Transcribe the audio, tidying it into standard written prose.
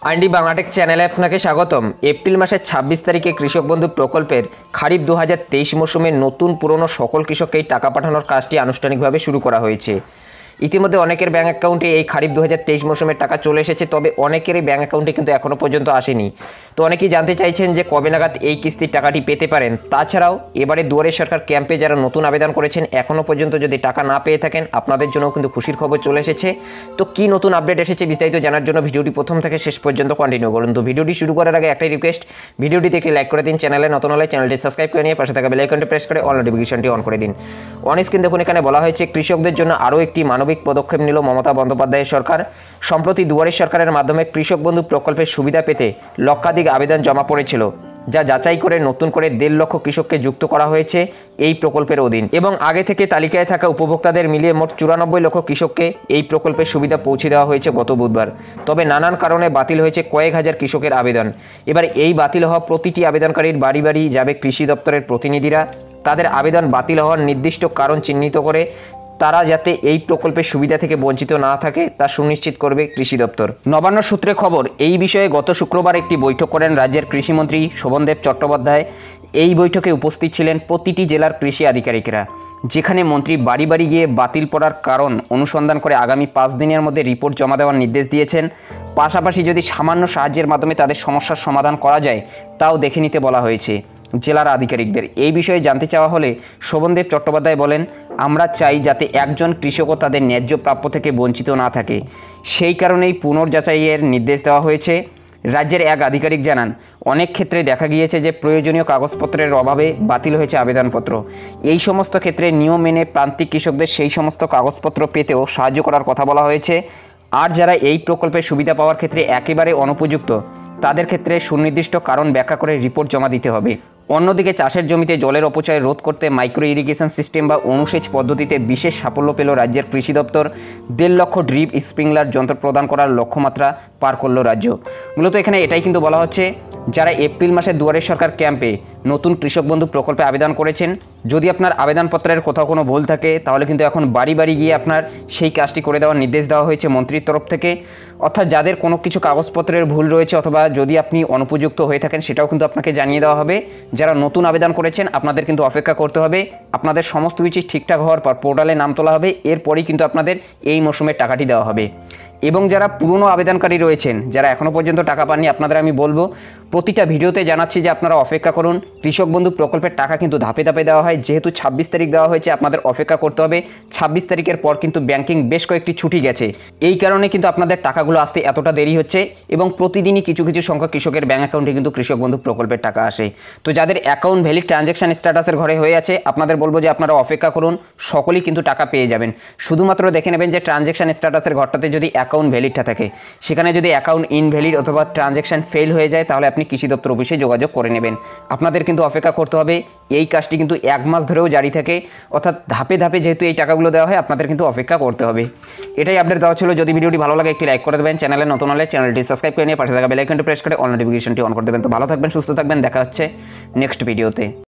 আইনডি বাংলাটেক চ্যানেলে আপনাকে স্বাগতম। এপ্রিল মাসের ২৬ তারিখে কৃষক বন্ধু প্রকল্পের খারিফ ২০২৩ মৌসুমে নতুন পুরনো সকল কৃষককেই টাকা পাঠানোর কাজটি আনুষ্ঠানিকভাবে শুরু করা হয়েছে। ইতিমধ্যে অনেকের ব্যাঙ্ক অ্যাকাউন্টে এই খারিফ ২০২৩ মৌসুমের টাকা চলে এসেছে, তবে অনেকেরই ব্যাঙ্ক অ্যাকাউন্টে কিন্তু এখনও পর্যন্ত আসেনি। তো অনেকেই জানতে চাইছেন যে কবে নাগাদ এই কিস্তির টাকাটি পেতে পারেন। তাছাড়াও এবারে দুয়ারে সরকার ক্যাম্পে যারা নতুন আবেদন করেছেন এখনও পর্যন্ত যদি টাকা না পেয়ে থাকেন, আপনাদের জন্যও কিন্তু খুশির খবর চলে এসেছে। তো কি নতুন আপডেট এসেছে বিস্তারিত জানার জন্য ভিডিওটি প্রথম থেকে শেষ পর্যন্ত কন্টিনিউ করুন। তো ভিডিওটি শুরু করার আগে একটাই রিকোয়েস্ট, ভিডিওটিতে একটি লাইক করে দিন, চ্যানেলে নতুন হলে চ্যানেলটি সাবস্ক্রাইব করে নিয়ে পাশে থাকা বেল আইকনটি প্রেস করে অল নোটিফিকেশনটি অন করে দিন। অন স্ক্রিন দেখুন, এখানে বলা হয়েছে কৃষকদের জন্য আরও একটি মানবিক পদক্ষেপ নিল মমতা বন্দ্যোপাধ্যায়ের সরকার। সম্প্রতি দুয়ারে সরকারের মাধ্যমে কৃষক বন্ধু প্রকল্পের সুবিধা পেতে লক্ষাধিক আবেদন জমা পড়েছিল, যা যাচাই করে নতুন করে ১.৫ লক্ষ কৃষককে যুক্ত করা হয়েছে এই প্রকল্পের অধীন এবং আগে থেকে তালিকায় থাকা উপভোক্তাদের মিলিয়ে মোট ৯৪ লক্ষ কৃষককে এই প্রকল্পের সুবিধা পৌঁছে দেওয়া হয়েছে গত বুধবার। তবে নানান কারণে বাতিল হয়েছে কয়েক হাজার কৃষকের আবেদন। এবার এই বাতিল হওয়া প্রতিটি আবেদনকারীর বাড়ি বাড়ি যাবে কৃষি দপ্তরের প্রতিনিধিরা। তাদের আবেদন বাতিল হওয়ার নির্দিষ্ট কারণ চিহ্নিত করে তারা যাতে এই প্রকল্পের সুবিধা থেকে বঞ্চিত না থাকে তা সুনিশ্চিত করবে কৃষি দপ্তর। নবান্ন সূত্রে খবর, এই বিষয়ে গত শুক্রবার একটি বৈঠক করেন রাজ্যের কৃষিমন্ত্রী শোভনদেব চট্টোপাধ্যায়। এই বৈঠকে উপস্থিত ছিলেন প্রতিটি জেলার কৃষি আধিকারিকরা, যেখানে মন্ত্রী বাড়ি বাড়ি গিয়ে বাতিল পড়ার কারণ অনুসন্ধান করে আগামী ৫ দিনের মধ্যে রিপোর্ট জমা দেওয়ার নির্দেশ দিয়েছেন। পাশাপাশি যদি সামান্য সাহায্যের মাধ্যমে তাদের সমস্যার সমাধান করা যায় তাও দেখে নিতে বলা হয়েছে জেলার আধিকারিকদের। এই বিষয়ে জানতে চাওয়া হলে শোভনদেব চট্টোপাধ্যায় বলেন, আমরা চাই যাতে একজন কৃষকও তাদের ন্যায্য প্রাপ্য থেকে বঞ্চিত না থাকে, সেই কারণেই পুনর্যাচাইয়ের নির্দেশ দেওয়া হয়েছে। রাজ্যের এক আধিকারিক জানান, অনেক ক্ষেত্রে দেখা গিয়েছে যে প্রয়োজনীয় কাগজপত্রের অভাবে বাতিল হয়েছে আবেদনপত্র। এই সমস্ত ক্ষেত্রে নিয়ম মেনে প্রান্তিক কৃষকদের সেই সমস্ত কাগজপত্র পেতেও সাহায্য করার কথা বলা হয়েছে। আর যারা এই প্রকল্পের সুবিধা পাওয়ার ক্ষেত্রে একেবারে অনুপযুক্ত, তাদের ক্ষেত্রে সুনির্দিষ্ট কারণ ব্যাখ্যা করে রিপোর্ট জমা দিতে হবে। অন্যদিকে চাষের জমিতে জলের অপচয় রোধ করতে মাইক্রো ইরিগেশন সিস্টেম বা অনুসেচ পদ্ধতিতে বিশেষ সাফল্য পেল রাজ্যের কৃষি দপ্তর। ১.৫ লক্ষ ড্রিপ স্প্রিংলার যন্ত্র প্রদান করার লক্ষ্যমাত্রা পার করল রাজ্য। মূলত এখানে এটাই কিন্তু বলা হচ্ছে, যারা এপ্রিল মাসে দুয়ারে সরকার ক্যাম্পে নতুন কৃষক বন্ধু প্রকল্পে আবেদন করেছেন, যদি আপনার আবেদনপত্রের কোথাও কোনো ভুল থাকে তাহলে কিন্তু এখন বাড়ি বাড়ি গিয়ে আপনার সেই কাজটি করে দেওয়ার নির্দেশ দেওয়া হয়েছে মন্ত্রীর তরফ থেকে। অর্থাৎ যাদের কোনো কিছু কাগজপত্রের ভুল রয়েছে অথবা যদি আপনি অনুপযুক্ত হয়ে থাকেন সেটাও কিন্তু আপনাকে জানিয়ে দেওয়া হবে। যারা নতুন আবেদন করেছেন আপনাদের কিন্তু অপেক্ষা করতে হবে। আপনাদের সমস্ত কিছু ঠিকঠাক হওয়ার পর পোর্টালে নাম তোলা হবে, এরপরেই কিন্তু আপনাদের এই মৌসুমের টাকাটি দেওয়া হবে। এবং যারা পুরনো আবেদনকারী রয়েছেন, যারা এখনও পর্যন্ত টাকা পাননি, আপনাদের আমি বলবো প্রতিটা ভিডিওতে জানাচ্ছি যে আপনারা অপেক্ষা করুন। কৃষক বন্ধু প্রকল্পের টাকা কিন্তু ধাপে ধাপে দেওয়া হয়, যেহেতু ২৬ তারিখ দেওয়া হয়েছে আপনাদের অপেক্ষা করতে হবে। ২৬ তারিখের পর কিন্তু ব্যাংকিং বেশ কয়েকটি ছুটি গেছে, এই কারণে কিন্তু আপনাদের টাকাগুলো আসতে এতটা দেরি হচ্ছে এবং প্রতিদিনই কিছু কিছু সংখ্যক কৃষকের ব্যাংক অ্যাকাউন্টে কিন্তু কৃষক বন্ধু প্রকল্পের টাকা আসে। তো যাদের অ্যাকাউন্ট ভ্যালিড ট্রানজ্যাকশন স্ট্যাটাসের ঘরে হয়ে আছে, আপনাদের বলবো যে আপনারা অপেক্ষা করুন, সকলেই কিন্তু টাকা পেয়ে যাবেন। শুধুমাত্র দেখে নেবেন যে ট্রানজ্যাকশন স্ট্যাটাসের ঘরটাতে যদি অ্যাকাউন্ট ভ্যালিডটা থাকে, সেখানে যদি অ্যাকাউন্ট ইনভ্যালিড অথবা ট্রানজ্যাকশন ফেল হয়ে যায় তাহলে আপনি কৃষি দপ্তর অফিসে যোগাযোগ করে নেবেন। আপনাদের কিন্তু অপেক্ষা করতে হবে। এই কাজটি কিন্তু ১ মাস ধরেও জারি থাকে, অর্থাৎ ধাপে ধাপে যেহেতু এই টাকাগুলো দেওয়া হয় আপনাদের কিন্তু অপেক্ষা করতে হবে। এটাই আপডেট দেওয়া ছিল। যদি ভিডিওটি ভালো লাগে একটি লাইক করে দেবেন, চ্যানেলে নতুন হলে চ্যানেলটি সাবস্ক্রাইব করে নিয়ে পাশে থাকা বেল আইকনটি প্রেস করে অল নোটিফিকেশনটি অন করে দেবেন। তো ভালো থাকবেন, সুস্থ থাকবেন, দেখা হচ্ছে নেক্সট ভিডিওতে।